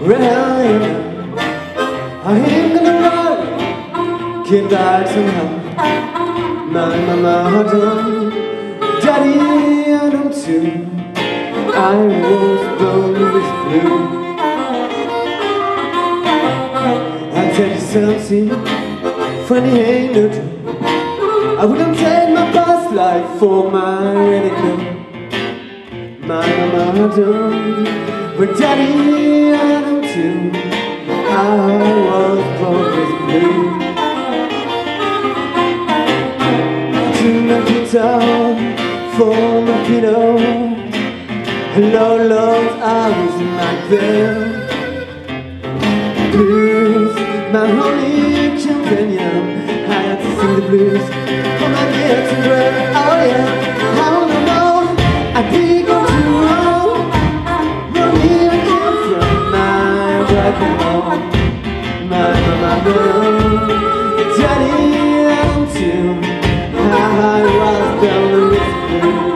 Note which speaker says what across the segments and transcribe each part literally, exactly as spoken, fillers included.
Speaker 1: Well, you know, I ain't gonna run, get back somehow. My mama done, daddy I done too. I was born with blue. I tell you something funny, ain't no true. I wouldn't trade my past life for my wedding gown. My mama done, but daddy I done too. I was born with blue. To my guitar, for my pillow. Hello Lord, I was in my bed. Blues, my only companion. I had to sing the blues for my getting bread. Oh yeah, I don't know, I did go too wrong. From here I came from, my broken home. My mama knows, daddy I'm too. I was born with blue.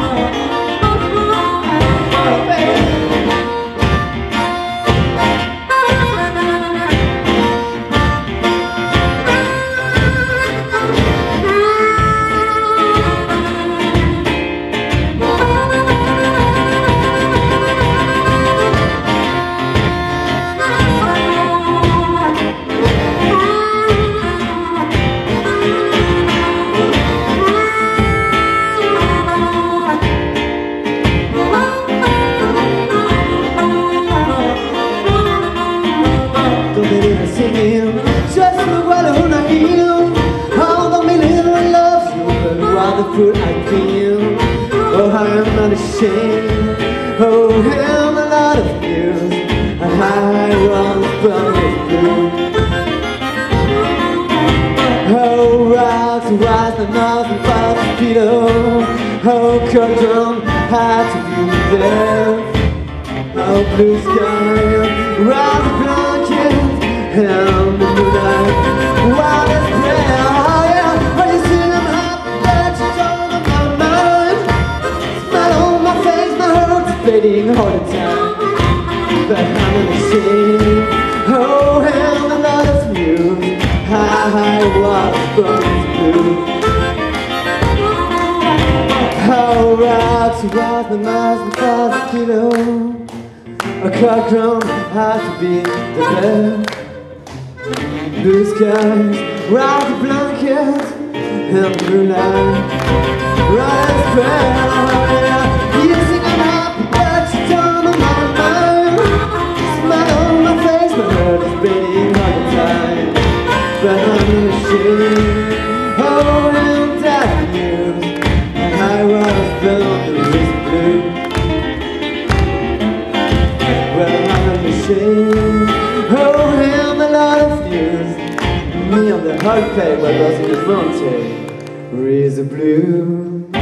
Speaker 1: Just look what I wanna hear. Although me little loves you, but rather put I feel. Oh, I'm not ashamed. Oh, I'm a lot of years, and I was born with blue. Oh, rise to rise, the nothing fast to pillow. Oh, cut down, had to be there. Oh, blue sky, rise the blanket. And the moonlight, wild as prayer. Oh yeah, are you seeing I'm happy that you're all on my mind? Smile on my face, my heart's beating all the time. But I'm in the shade. Oh, and the lot of news. I was born blue. Oh, right to rise the miles and fast kilo. A car ground had to be the best. Blue skies, round the blanket, and blue light, rise fair. You think I'm happy, but you don't know my mind. Smile on my face, my heart is beating all the time. But I'm in the shade, oh, and that news. I was born with blue. Well, I'm in the shade, oh, and a lot of news. Me on the hard pay, what was in the mountain, raise the blue.